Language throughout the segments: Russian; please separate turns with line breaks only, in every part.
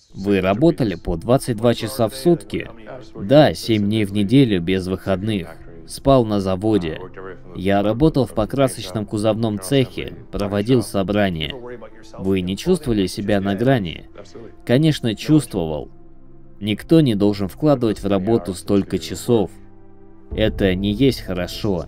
Вы работали по 22 часа в сутки? Да, 7 дней в неделю без выходных. Спал на заводе. Я работал в покрасочном кузовном цехе, проводил собрания. Вы не чувствовали себя на грани? Конечно, чувствовал. Никто не должен вкладывать в работу столько часов. Это не есть хорошо.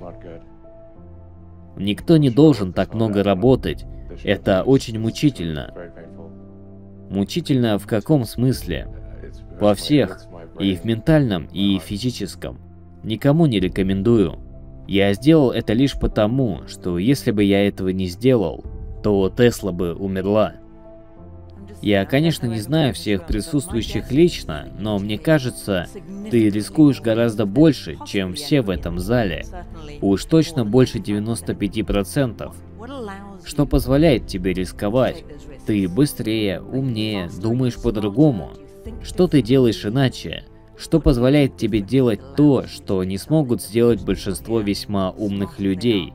Никто не должен так много работать. Это очень мучительно. Мучительно в каком смысле? Во всех. И в ментальном, и в физическом. Никому не рекомендую. Я сделал это лишь потому, что если бы я этого не сделал, то Тесла бы умерла. Я, конечно, не знаю всех присутствующих лично, но мне кажется, ты рискуешь гораздо больше, чем все в этом зале. Уж точно больше 95%. Что позволяет тебе рисковать? Ты быстрее, умнее, думаешь по-другому. Что ты делаешь иначе? Что позволяет тебе делать то, что не смогут сделать большинство весьма умных людей?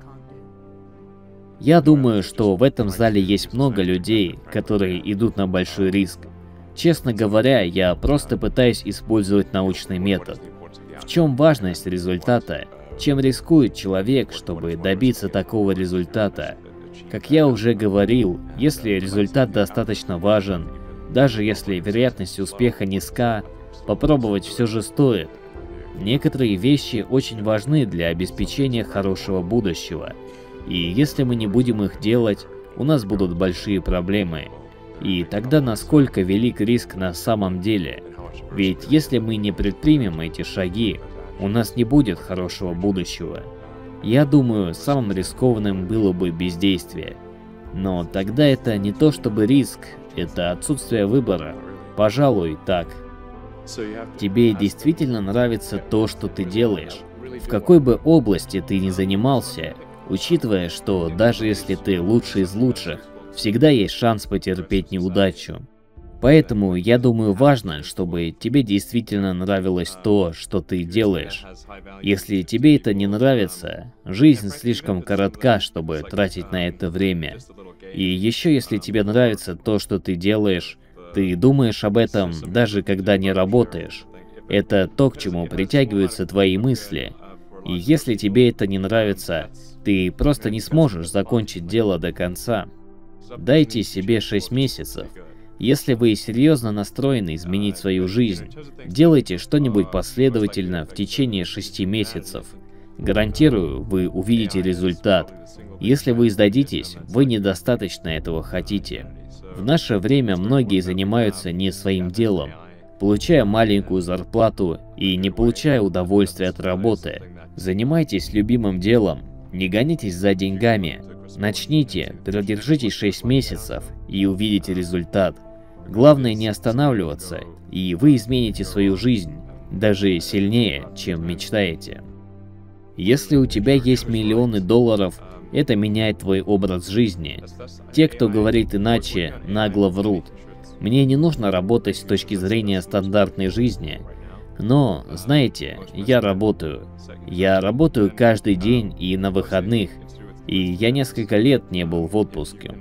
Я думаю, что в этом зале есть много людей, которые идут на большой риск. Честно говоря, я просто пытаюсь использовать научный метод. В чем важность результата? Чем рискует человек, чтобы добиться такого результата? Как я уже говорил, если результат достаточно важен, даже если вероятность успеха низка, попробовать все же стоит. Некоторые вещи очень важны для обеспечения хорошего будущего. И если мы не будем их делать, у нас будут большие проблемы. И тогда насколько велик риск на самом деле? Ведь если мы не предпримем эти шаги, у нас не будет хорошего будущего. Я думаю, самым рискованным было бы бездействие. Но тогда это не то чтобы риск, это отсутствие выбора. Пожалуй, так. Тебе действительно нравится то, что ты делаешь. В какой бы области ты ни занимался, учитывая, что даже если ты лучший из лучших, всегда есть шанс потерпеть неудачу. Поэтому я думаю, важно, чтобы тебе действительно нравилось то, что ты делаешь. Если тебе это не нравится, жизнь слишком коротка, чтобы тратить на это время. И еще если тебе нравится то, что ты делаешь, ты думаешь об этом даже когда не работаешь. Это то, к чему притягиваются твои мысли. И если тебе это не нравится, ты просто не сможешь закончить дело до конца. Дайте себе 6 месяцев. Если вы серьезно настроены изменить свою жизнь, делайте что-нибудь последовательно в течение 6 месяцев. Гарантирую, вы увидите результат. Если вы сдадитесь, вы недостаточно этого хотите. В наше время многие занимаются не своим делом, получая маленькую зарплату и не получая удовольствия от работы. Занимайтесь любимым делом, не гонитесь за деньгами. Начните, продержитесь 6 месяцев и увидите результат. Главное не останавливаться, и вы измените свою жизнь, даже сильнее, чем мечтаете. Если у тебя есть миллионы долларов, это меняет твой образ жизни. Те, кто говорит иначе, нагло врут. Мне не нужно работать с точки зрения стандартной жизни. Но, знаете, я работаю. Я работаю каждый день и на выходных. И я несколько лет не был в отпуске.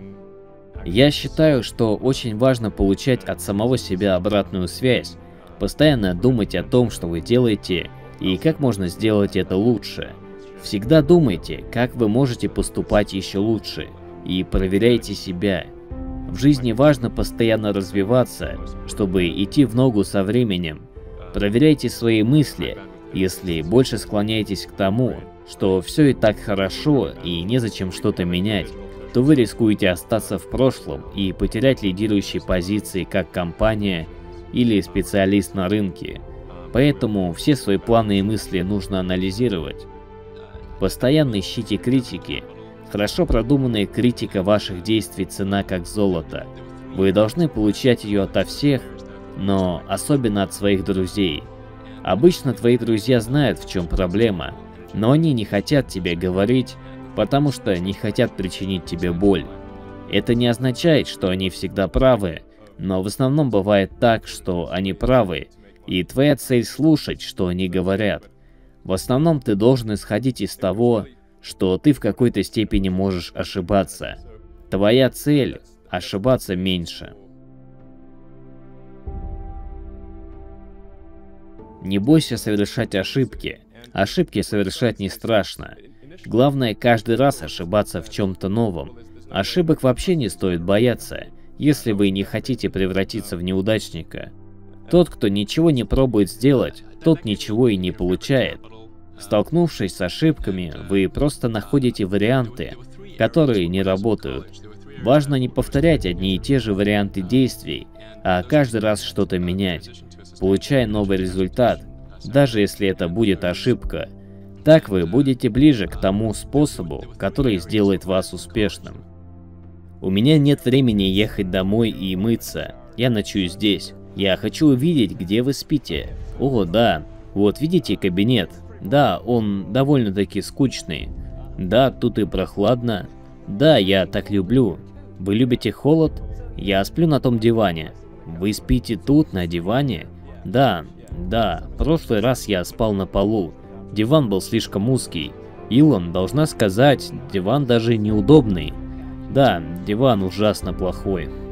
Я считаю, что очень важно получать от самого себя обратную связь, постоянно думать о том, что вы делаете, и как можно сделать это лучше. Всегда думайте, как вы можете поступать еще лучше, и проверяйте себя. В жизни важно постоянно развиваться, чтобы идти в ногу со временем. Проверяйте свои мысли, если больше склоняетесь к тому, что все и так хорошо и незачем что-то менять, то вы рискуете остаться в прошлом и потерять лидирующие позиции как компания или специалист на рынке. Поэтому все свои планы и мысли нужно анализировать. Постоянно ищите критики. Хорошо продуманная критика ваших действий цена как золото. Вы должны получать ее ото всех, но особенно от своих друзей. Обычно твои друзья знают, в чем проблема, но они не хотят тебе говорить, потому что не хотят причинить тебе боль. Это не означает, что они всегда правы, но в основном бывает так, что они правы, и твоя цель слушать, что они говорят. В основном ты должен исходить из того, что ты в какой-то степени можешь ошибаться. Твоя цель – ошибаться меньше. Не бойся совершать ошибки. Ошибки совершать не страшно. Главное каждый раз ошибаться в чем-то новом. Ошибок вообще не стоит бояться, если вы не хотите превратиться в неудачника. Тот, кто ничего не пробует сделать, тот ничего и не получает. Столкнувшись с ошибками, вы просто находите варианты, которые не работают. Важно не повторять одни и те же варианты действий, а каждый раз что-то менять, получая новый результат, даже если это будет ошибка. Так вы будете ближе к тому способу, который сделает вас успешным. У меня нет времени ехать домой и мыться. Я ночую здесь. Я хочу увидеть, где вы спите. О, да. Вот видите кабинет? Да, он довольно-таки скучный. Да, тут и прохладно. Да, я так люблю. Вы любите холод? Я сплю на том диване. Вы спите тут, на диване? Да, в прошлый раз я спал на полу. Диван был слишком узкий. Илон, должна сказать, диван даже неудобный. Да, диван ужасно плохой.